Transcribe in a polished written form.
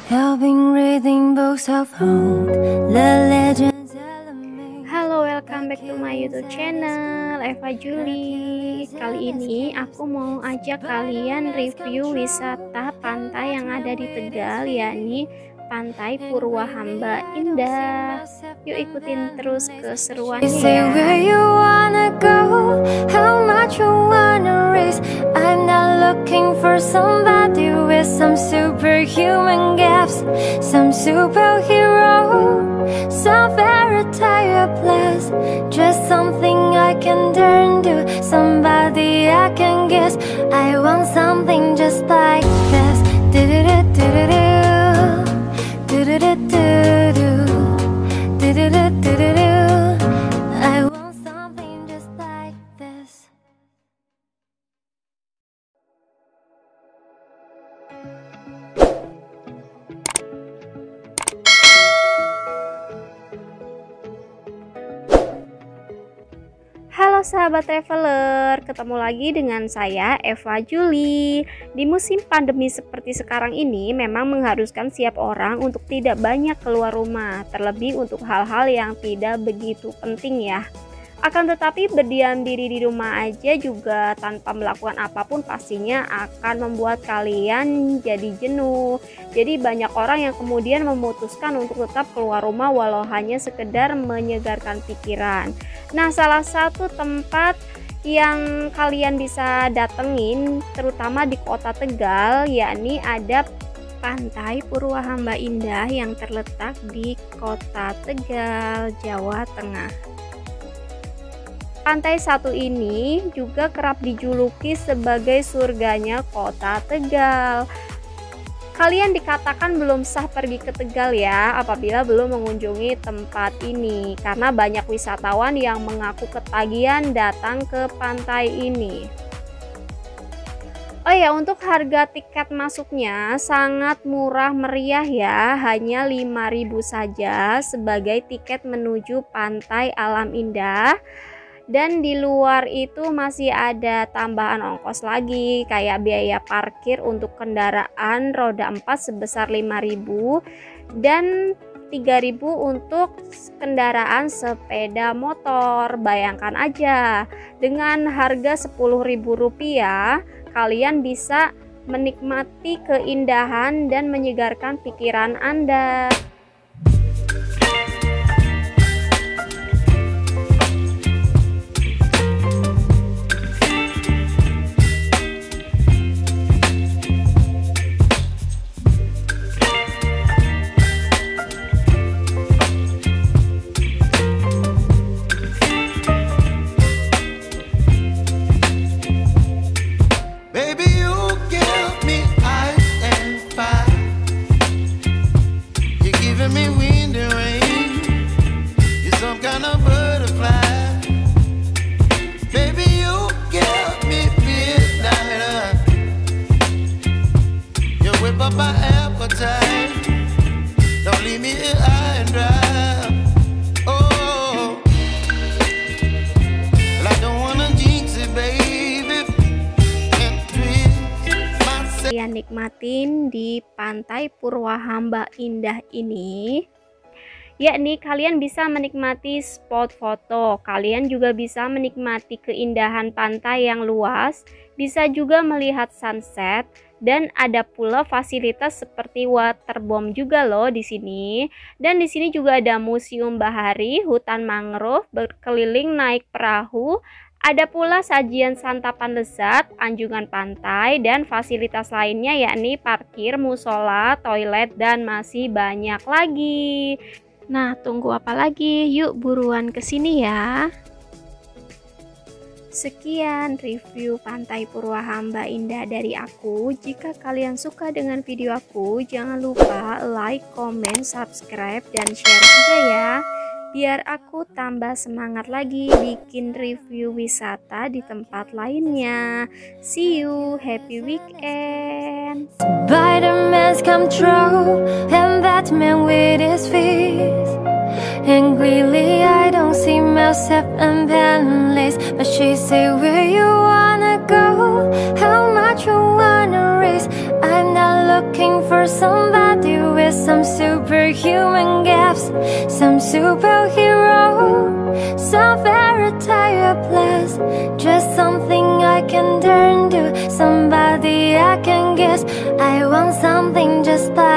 Helping reading books of old, the legends. Halo, welcome back to my YouTube channel Eva Julie. Kali ini aku mau ajak kalian review wisata pantai yang ada di Tegal, yakni Pantai Purwahamba Indah. Yuk ikutin terus keseruannya ya. I'm not looking for somebody with some superhuman gifts, some superhero, some fairy tale plus, just something I can turn to, somebody I can guess. I want something just like this. I want something just like this. Halo sahabat traveler, ketemu lagi dengan saya Eva Julie. Di musim pandemi seperti sekarang ini memang mengharuskan setiap orang untuk tidak banyak keluar rumah, terlebih untuk hal-hal yang tidak begitu penting ya. Akan tetapi berdiam diri di rumah aja juga tanpa melakukan apapun pastinya akan membuat kalian jadi jenuh. Jadi banyak orang yang kemudian memutuskan untuk tetap keluar rumah walau hanya sekedar menyegarkan pikiran. Nah, salah satu tempat yang kalian bisa datengin terutama di kota Tegal, yakni ada Pantai Purwahamba Indah yang terletak di kota Tegal, Jawa Tengah. Pantai satu ini juga kerap dijuluki sebagai surganya kota Tegal. Kalian dikatakan belum sah pergi ke Tegal ya apabila belum mengunjungi tempat ini, karena banyak wisatawan yang mengaku ketagihan datang ke pantai ini. Oh ya, untuk harga tiket masuknya sangat murah meriah ya, hanya 5.000 saja sebagai tiket menuju Pantai Alam Indah. Dan di luar itu masih ada tambahan ongkos lagi, kayak biaya parkir untuk kendaraan roda 4 sebesar 5.000 dan 3.000 untuk kendaraan sepeda motor. Bayangkan aja, dengan harga Rp10.000 kalian bisa menikmati keindahan dan menyegarkan pikiran Anda. Kalian nikmatin di Pantai Purwahamba Indah ini, yakni kalian bisa menikmati spot foto, kalian juga bisa menikmati keindahan pantai yang luas, bisa juga melihat sunset, dan ada pula fasilitas seperti waterbomb juga loh di sini. Dan di sini juga ada museum bahari, hutan mangrove, berkeliling naik perahu. Ada pula sajian santapan lezat, anjungan pantai, dan fasilitas lainnya yakni parkir, musola, toilet, dan masih banyak lagi. Nah, tunggu apa lagi? Yuk buruan kesini ya. Sekian review Pantai Purwahamba Indah dari aku. Jika kalian suka dengan video aku, jangan lupa like, comment, subscribe, dan share juga ya, biar aku tambah semangat lagi bikin review wisata di tempat lainnya. See you, happy weekend. Spider-Man's come true, and Batman with his feet. Angrily I don't see myself in palace, but she say where you wanna go, how much you wanna raise. I'm not looking for somebody with superhero, some fairy tale bliss. Just something I can turn to, somebody I can kiss. I want something just like